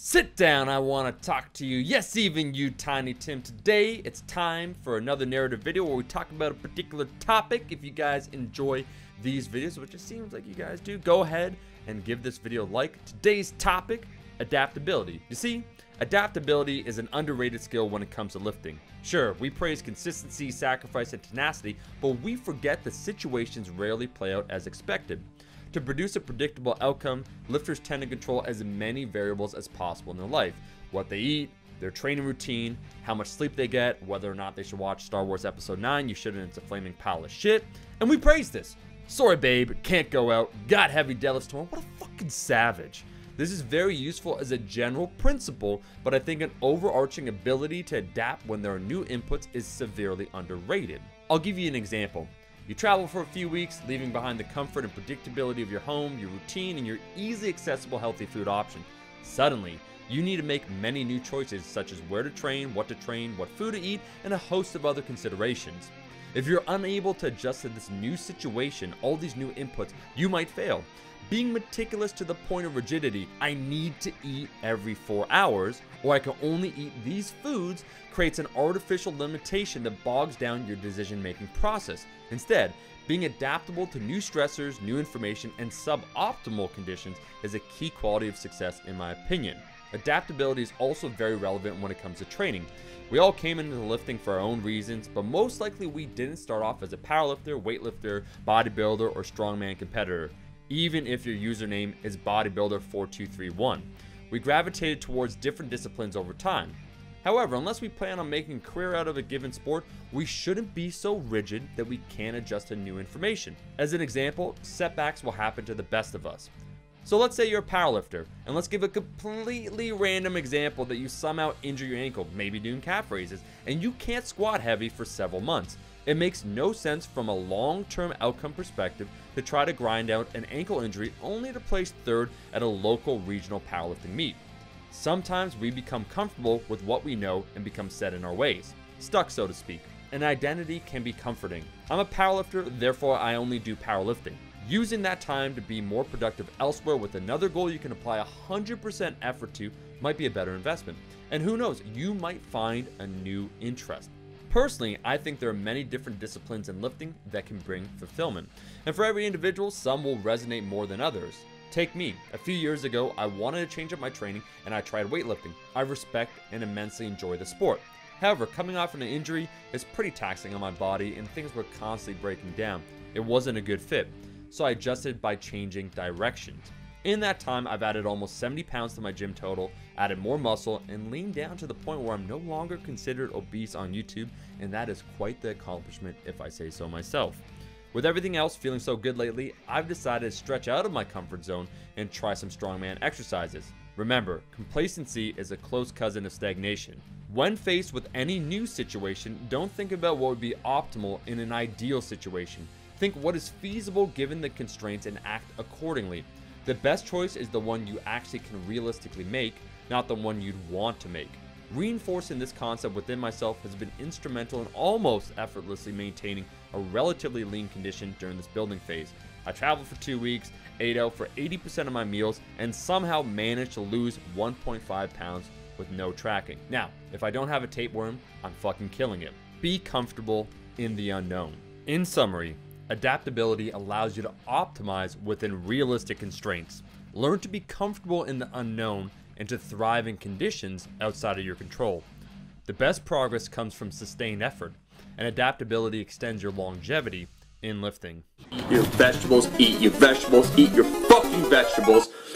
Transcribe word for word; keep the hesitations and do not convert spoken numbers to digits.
Sit down, I want to talk to you. Yes, even you, Tiny Tim. Today, it's time for another narrative video where we talk about a particular topic. If you guys enjoy these videos, which it seems like you guys do, go ahead and give this video a like. Today's topic, adaptability. You see, adaptability is an underrated skill when it comes to lifting. Sure, we praise consistency, sacrifice, and tenacity, but we forget that situations rarely play out as expected. To produce a predictable outcome, lifters tend to control as many variables as possible in their life. What they eat, their training routine, how much sleep they get, whether or not they should watch Star Wars Episode nine, you shouldn't, it's a flaming pile of shit. And we praise this. Sorry babe, can't go out, got heavy deadlifts tomorrow. What a fucking savage. This is very useful as a general principle, but I think an overarching ability to adapt when there are new inputs is severely underrated. I'll give you an example. You travel for a few weeks, leaving behind the comfort and predictability of your home, your routine, and your easily accessible healthy food option. Suddenly, you need to make many new choices such as where to train, what to train, what food to eat, and a host of other considerations. If you're unable to adjust to this new situation, all these new inputs, you might fail. Being meticulous to the point of rigidity, I need to eat every four hours, or I can only eat these foods, creates an artificial limitation that bogs down your decision-making process. Instead, being adaptable to new stressors, new information, and suboptimal conditions is a key quality of success in my opinion. Adaptability is also very relevant when it comes to training. We all came into lifting for our own reasons, but most likely we didn't start off as a powerlifter, weightlifter, bodybuilder, or strongman competitor, even if your username is bodybuilder four two three one. We gravitated towards different disciplines over time. However, unless we plan on making a career out of a given sport, we shouldn't be so rigid that we can't adjust to new information. As an example, setbacks will happen to the best of us. So let's say you're a powerlifter, and let's give a completely random example that you somehow injure your ankle, maybe doing calf raises, and you can't squat heavy for several months. It makes no sense from a long-term outcome perspective to try to grind out an ankle injury only to place third at a local regional powerlifting meet. Sometimes we become comfortable with what we know and become set in our ways, stuck so to speak. An identity can be comforting. I'm a powerlifter, therefore I only do powerlifting. Using that time to be more productive elsewhere with another goal you can apply one hundred percent effort to might be a better investment. And who knows, you might find a new interest. Personally, I think there are many different disciplines in lifting that can bring fulfillment. And for every individual, some will resonate more than others. Take me. A few years ago, I wanted to change up my training and I tried weightlifting. I respect and immensely enjoy the sport. However, coming off an injury is pretty taxing on my body and things were constantly breaking down. It wasn't a good fit. So I adjusted by changing directions. In that time, I've added almost seventy pounds to my gym total, added more muscle, and leaned down to the point where I'm no longer considered obese on YouTube, and that is quite the accomplishment if I say so myself. With everything else feeling so good lately, I've decided to stretch out of my comfort zone and try some strongman exercises. Remember, complacency is a close cousin of stagnation. When faced with any new situation, don't think about what would be optimal in an ideal situation. Think what is feasible given the constraints and act accordingly. The best choice is the one you actually can realistically make, not the one you'd want to make. Reinforcing this concept within myself has been instrumental in almost effortlessly maintaining a relatively lean condition during this building phase. I traveled for two weeks, ate out for eighty percent of my meals, and somehow managed to lose one point five pounds with no tracking. Now, if I don't have a tapeworm, I'm fucking killing it. Be comfortable in the unknown. In summary, adaptability allows you to optimize within realistic constraints. Learn to be comfortable in the unknown and to thrive in conditions outside of your control. The best progress comes from sustained effort, and adaptability extends your longevity in lifting. Your vegetables, eat your vegetables, eat your fucking vegetables.